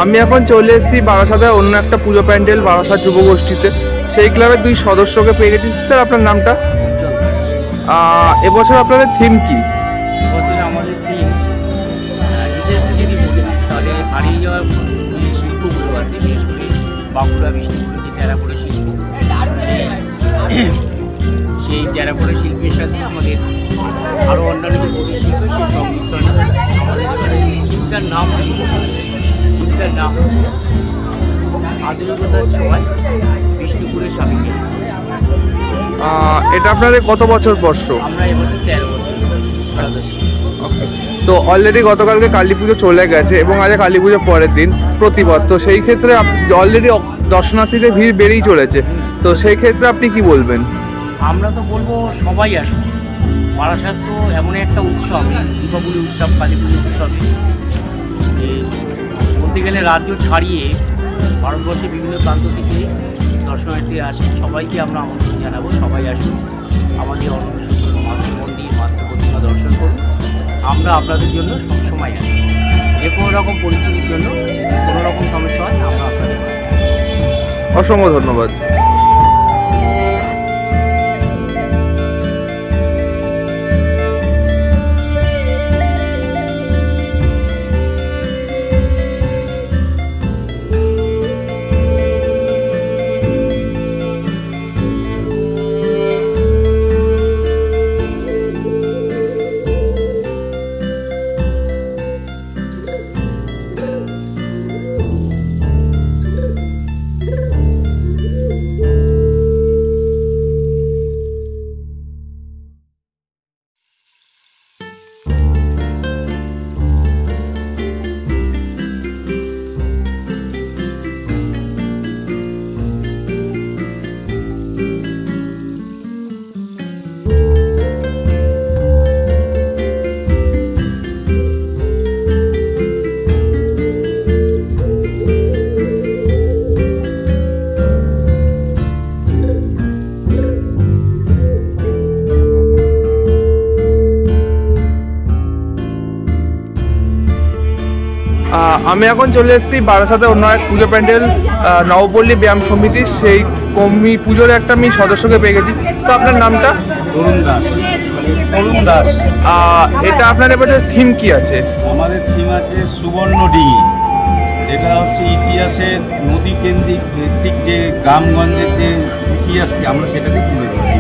আমি এখন চলে এসেছি বারাসাতে অন্য একটা পুজো প্যান্ডেল বারাসাত যুবগোষ্ঠীতে। সেই ক্লাবের 2 সদস্যকে পেয়ে গেছি। স্যার, আপনার নামটা? এবছর আপনাদের থিম কি? এবছর আমাদের থিম ডিটেলসে যদি বলি তাহলে হারিয়ে যাওয়া যে শিল্পগুলো আছে, বিশেষ করে বাঁকুড়া বিষ্ণুপুরে যে টেরাকোটা শিল্প, সেই টেরাকোটা শিল্পের সাথে আমাদের আরও অন্যান্য যে কুটির শিল্প সেই সংমিশ্রণে আমাদের থিমটার নাম হচ্ছে আধুনিকতার ছোঁয়ায় বিষ্ণুপুরের স্বামীকে। এটা আপনাদের কত বছর বর্ষ? আমরা এবছর 13 বছর। তো অলরেডি গতকালকে কালী পুজো চলে গেছে এবং আজ কালী পুজো পরের দিন প্রতিবার, তো সেই ক্ষেত্রে অলরেডি দর্শনার্থীদের ভিড় বেড়েই চলেছে, তো সেই ক্ষেত্রে আপনি কি বলবেন? আমরা তো বলবো সবাই আসুন। বারাসাত তো এমন একটা উৎসব, দীপাবলি উৎসব, কালী পুজো উৎসবে যে বলতে গেলে রাজ্য ছাড়িয়ে ভারতবর্ষের বিভিন্ন প্রান্ত থেকে দর্শনার্থী আসে। সবাইকে আমরা আমন্ত্রণ জানাবো, সবাই আসুন আমাদের অনন্ত সুন্দর মাতৃ মন্দির, মাতৃ প্রতিমা দর্শন করুন। আমরা আপনাদের জন্য সবসময় আছি, যে কোনো রকম পরিস্থিতির জন্য কোনো রকম সমস্যা হয় আমরা আপনাদের। অসংখ্য ধন্যবাদ। আমি এখন চলে এসেছি বারাসাতে অন্য এক পুজো প্যান্ডেল নবপল্লী ব্যায়াম সমিতি, সেই পুজোর একটা আমি সদস্যকে পেয়ে গেছি। তো আপনার নামটা? অরুণ দাস। এটা আপনার এবছর থিম কি আছে? আমাদের থিম আছে সুবর্ণ ডিঙি। এটা হচ্ছে ইতিহাসের নদী কেন্দ্রিক ভিত্তিক যে গ্রামগঞ্জের যে ইতিহাসকে আমরা সেটাতেই তুলে ধরছি।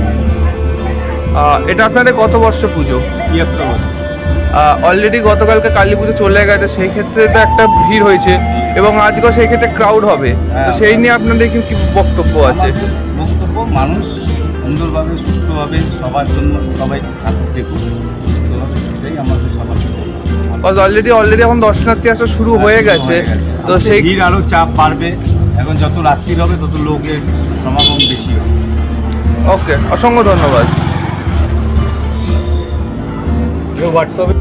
এটা আপনাদের কত বর্ষ পুজো? 73 বছর। অলরেডি গতকালকে কালী পুজো চলে গেছে, সেই ক্ষেত্রে তো একটা ভিড় হয়েছে এবং আজকেও সেই ক্ষেত্রে ক্রাউড হবে, তো সেই নিয়ে আপনাদের কি বক্তব্য আছে? বক্তব্য, মানুষ সুন্দরভাবে সুস্থভাবে সবার জন্য সবাই ঠাকুর দেখুন সুস্থভাবে, এটাই আমাদের সবার। অলরেডি এখন দর্শনার্থী আসা শুরু হয়ে গেছে, তো সেই ভিড় আরও চাপ বাড়বে। এখন যত রাত্রি হবে তত লোকের সমাগম বেশি হবে। ওকে, অসংখ্য ধন্যবাদ। হোয়াটসঅ্যাপে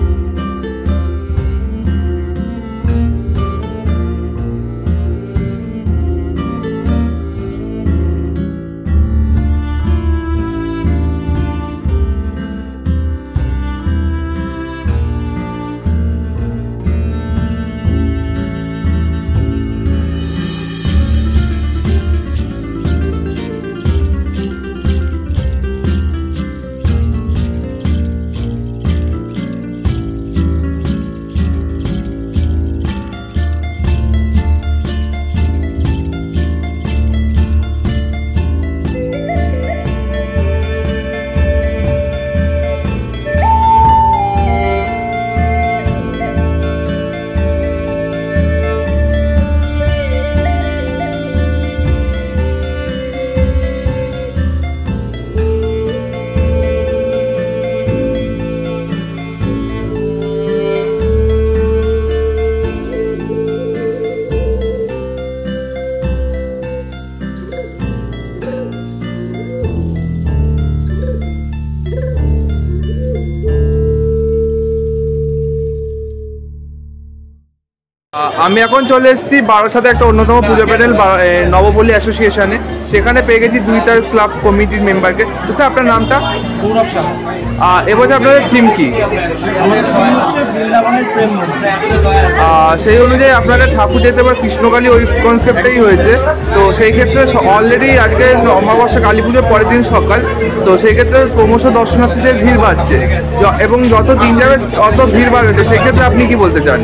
আমি এখন চলে এসেছি বারাসাতে একটা অন্যতম পুজো প্যান্ডেল নবপল্লী অ্যাসোসিয়েশনে। সেখানে পেয়ে গেছি 2টা ক্লাব কমিটির মেম্বারকে। তো স্যার আপনার নামটা? গৌরব সাহা। এবছর আপনাদের থিম কি? আমাদের থিম হচ্ছে বৃন্দাবনের প্রেম মন্দির। সেই অনুযায়ী আপনাদের ঠাকুর যেতে পারে কৃষ্ণকালী, ওই কনসেপ্টেই হয়েছে। তো সেই ক্ষেত্রে অলরেডি আজকে অমাবস্যা কালী পুজোর পরের দিন সকাল, তো সেই ক্ষেত্রে ক্রমশ দর্শনার্থীদের ভিড় বাড়ছে এবং যত দিন যাবে তত ভিড় বাড়বে। তো সেই ক্ষেত্রে আপনি কি বলতে চান?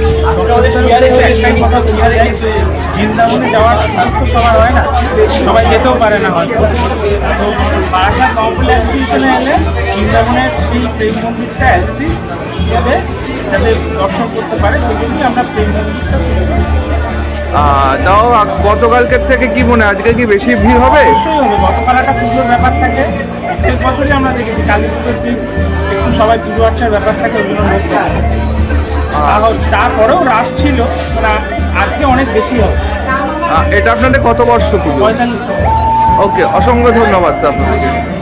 বৃন্দাবনে যাওয়ার সুযোগ তো সবার হয় না, সবাই যেতেও পারে না হয়তো। তো বারাসাত নবপল্লী অ্যাসোসিয়েশনে এলে বৃন্দাবনের সেই প্রেম মন্দিরটা অ্যাসিস যাতে দর্শন করতে পারে, সেই জন্যই আমরা প্রেম মন্দিরটা তাও গতকালকের থেকে কি মনে হয় আজকে কি বেশি ভিড় হবে? অবশ্যই হবে। গতকাল একটা পুজোর ব্যাপার থাকে, প্রত্যেক বছরই আমরা দেখেছি কালী পুজোর দিন একটু সবাই পুজো আর্চার ব্যাপার থাকে, ওই জন্য লোক থাকে। তারপরেও রাশ ছিল, আজকে অনেক বেশি হবে। এটা আপনাদের কত বর্ষ পুজো? 45 ওকে, অসংখ্য ধন্যবাদ স্যার আপনাকে।